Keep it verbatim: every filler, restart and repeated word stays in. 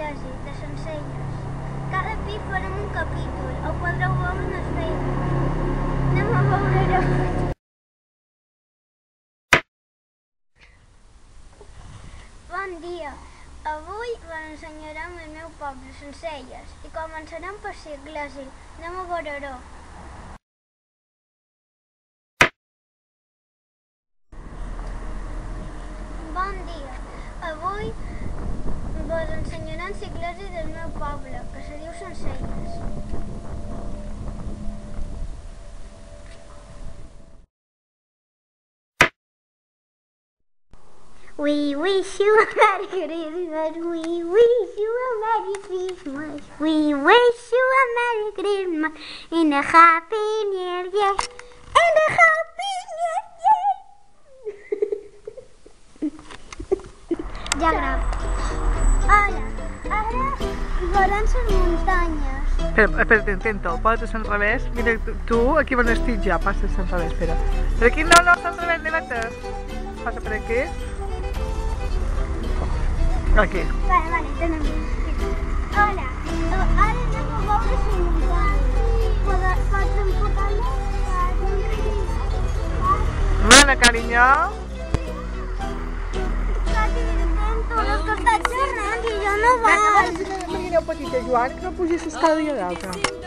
Iglesi, de Sencelles. Cada pis farem un capítol, ho podreu veure en el Facebook. Anem a veure-ho. Bon dia. Avui us ensenyarem el meu poble, Sencelles, i començarem per la Iglesi. Anem a veure-ho. Bon dia. Avui vos ensenyarem l'església del meu poble, que se diu Sencelles. We wish you a Merry Christmas, we wish you a Merry Christmas, we wish you a Merry Christmas, and a Happy New Year, and a Happy New Year. Ja gravo. Hola, ara veurem les muntanyes. Espera, espera, intento, posa't al revés. Mira, tu, tu aquí on estic ja, passes al revés, espera. Per aquí no, no, al revés, levanta. Passa per aquí. Aquí. Vale, vale, tenem. Hola, ara anem a veure les muntanyes. Pots enfocar-me? Bueno, cariño. El que està xerrant i jo no vaig. Imagina un petit Joan que no pugis l'escala i l'altre.